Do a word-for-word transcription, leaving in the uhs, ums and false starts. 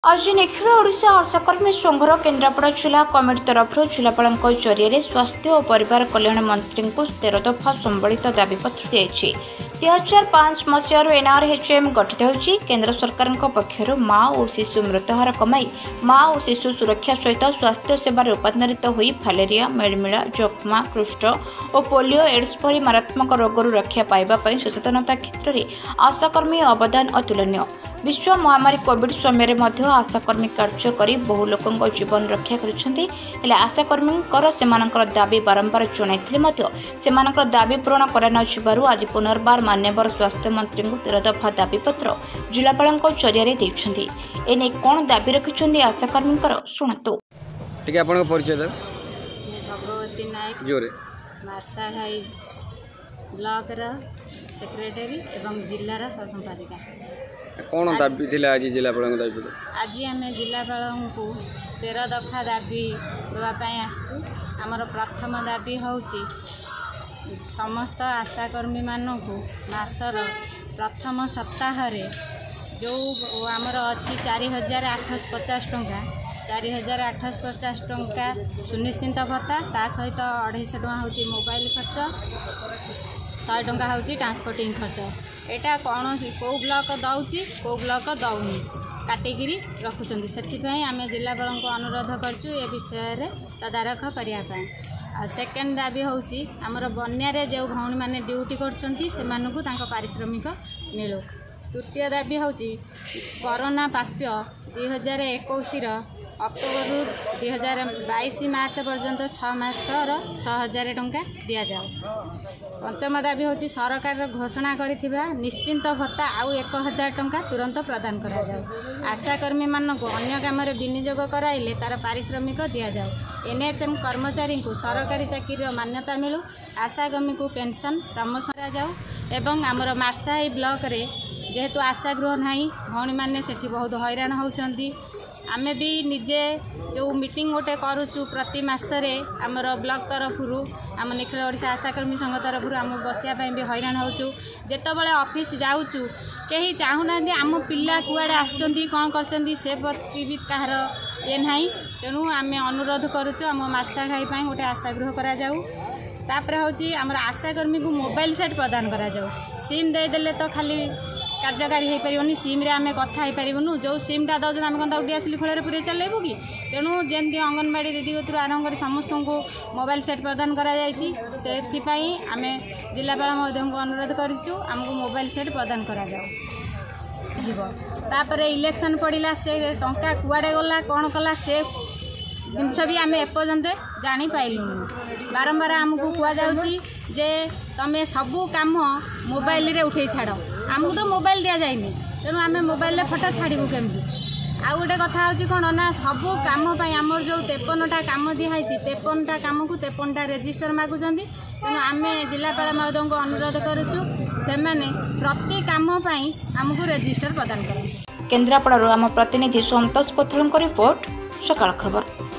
आज निखिल ओडिशा आशाकर्मी संघर केन्द्रापड़ा जिला कमिटी तरफ जिलापाल जरिए स्वास्थ्य और परिवार कल्याण मंत्री को तेरह दफा संबलित दाबीपत्र दी दुई हजार पांच मसीह एनआरएचएम गठित होती केन्द्र सरकार पक्षर माँ और शिशु मृत्युहार कमाई माँ और शिशु सुरक्षा सहित स्वास्थ्य सेवा रूपांतरित हो फालेरिया मेड़मिड़ा जक्मा कृष्ठ और पोलियो एड्स भली मारात्मक रोगर रक्षा पाइबा सचेतनता क्षेत्र में आशाकर्मी अवदान अतुलनीय। विश्व महामारी कोविड समय आशाकर्मी कार्य कर बहु लोकों जीवन रक्षा कर आशाकर्मी दाबी बारंबार जनते दाबी पूरण कर आज पुनर्बार मान्यवर स्वास्थ्य मंत्री को तेरह दफा दाबीपत्र जिलापाल जरिए देते एने कौन दाबी रखिंट आशाकर्मी शुणु। भगवती नायक मार्साघाई ब्लॉक सेक्रेटरी एवं जिलार सहसंपादिका कौन दाबी थिला आज जिलापाल दाबी आज आम जिलापाल को तेरह दफा दाबी देवाई आसु आमर प्रथम दाबी हूँ समस्त आशाकर्मी मानक मासर प्रथम सप्ताह जो आमर अच्छी चार हजार आठश पचास टंका चार हजार आठश पचास टंका सुनिश्चित भत्ता ता सहित अढ़ाईश टଙ୍କା हूँ मोबाइल खर्च सौ टंका हूँ ट्रांसपोर्टिंग खर्च एटा कौन कौ ब्लॉक दौची कौ ब्लॉक दौनी काटिकी रखुंट से आम जिलापाल को अनुरोध करचु ए विषय तदारख करने। आ सेकेंड दाबी हूँ आमर बन्या जो भौणी मैंने ड्यूटी कर पारिश्रमिक मिलू। तृतीय दाबी हूँ कोरोना प्राप्य दुई हजार इक्कीस अक्टोबर दुई हजार बाईस मार्च पर्यंत छः मासर छः हजार टंका दि जाओ। पंचम दाबी हूँ सरकार घोषणा करिथिबा निश्चिंत भत्ता आउ एक हजार टंका तुरंत प्रदान करा जाओ। आशाकर्मी मानक अन्य काम विनियोग कराइले तार पारिश्रमिक दि जाओ। एनएचएम कर्मचारी को सरकारी चाकरी मान्यता मिलू। आशाकर्मी को पेंशन प्रमोशन करा जाओ एवं आमर मार्साई ब्लॉक रे जेहेतु आशा गृह नहीं भौणी मैंने सेठी बहुत हैरान होउचंती। आमे भी निजे जो मीटिंग गोटे करुचु प्रति मासरे आमर ब्लॉक तरफ आम निखिल ओडिशा आशाकर्मी संघ तरफ आम बसियापाई भी हैरान होचु। जेतबेले ऑफिस जाऊचु कहीं चाहूना आम पिला कुआड़े आसचंती कौन करचंती से भी कहार ये नहीं तेणु आम अनुरोध करुचु आम मार्साघाई गोटे आशागृह करा जाऊ। तापर हूँ आमर आशाकर्मी को मोबाइल सेट प्रदान करा जाऊ। सिम देदेले तो खाली कार्यकारी हो पारे सिम रे आम कथा हो पारूँ जो सिमटा दौन आम कौन डीएसएल खोल पूरे चलेबू कि तेणु जमी अंगनवाड़ी दीदी कतु आरंभ कर समस्त को मोबाइल सेट प्रदान कराई आम जिलापाल को अनुरोध करमको मोबाइल सेट प्रदान करा तापर इलेक्शन पड़ा से टंका कुआड़े गला कौन कला से जिनस भी आम एपर्यंत जापाइलु। बारंबार आमको कहुच्छी जे तमें सबू कम मोबाइल रे उठे छाड़ आमको तो मोबाइल दि जाए तेणु आम मोबाइल फटो छाड़ू केमती। आउ गोटे कथा हूँ कौन ना सबू कम आमर जो तेपनटा कम दिखाई तेपनटा कम को तेपनटा रेजिस्टर मागुंट तेणु आम जिलापाल महोदय को अनुरोध करुचु से प्रति कम आमको रेजिस्टर प्रदान कर। केन्द्रापड़ा आम प्रतिनिधि संतोष पत्रन रिपोर्ट सकाळ खबर।